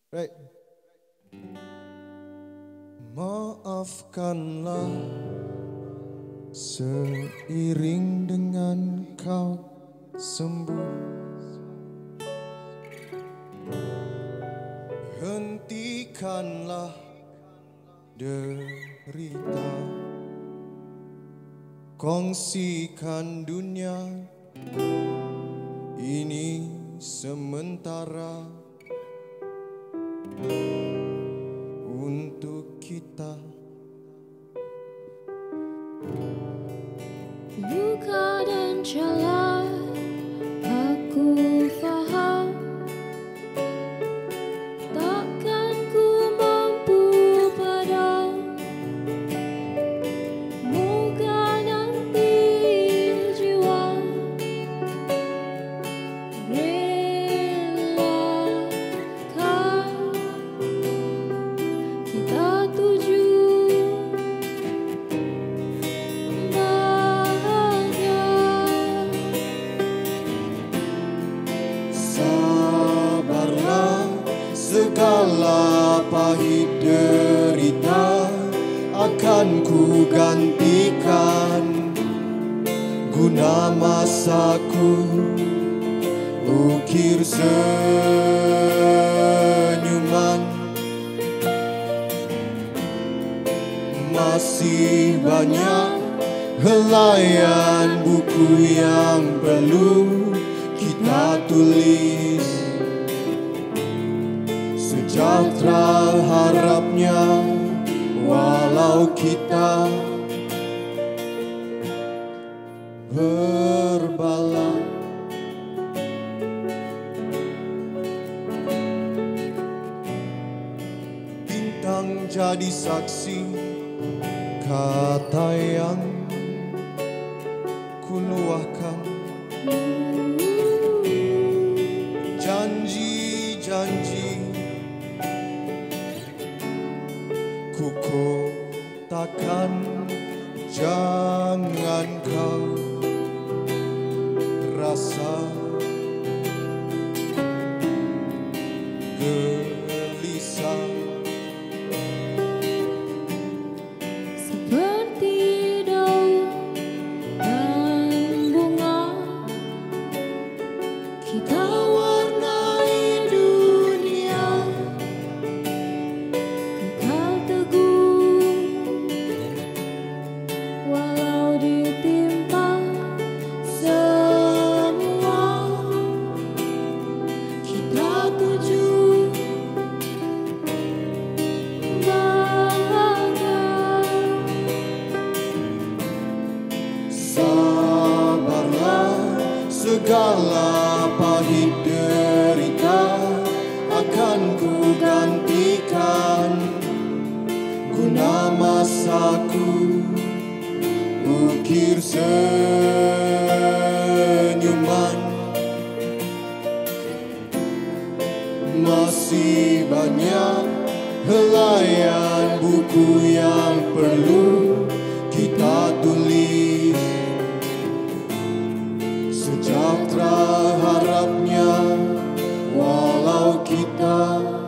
Right. Maafkanlah seiring dengan kau sembuh. Hentikanlah derita, kongsikan dunia ini sementara untuk kita. Luka dan celah aku faham, takkan ku mampu padam. Moga nanti jiwa relakan kita tuju segala pahit derita akan ku gantikan guna masaku. Ukir senyuman, masih banyak helaian buku yang perlu kita tulis. Sejahtera harapnya walau kita berbala. Bintang jadi saksi kata yang kuluahkan, janji-janji kuku takkan, jangan kau rasa gelisah. seperti daun dan bunga, kita warnai dunia kekal teguh walau ditimpa semua. Kita tuju Sabarlah, segala pahit derita akan ku gantikan guna masaku. Ukir senyuman, masih banyak helaian buku yang perlu kita tulis. Sejahtera harapnya walau kita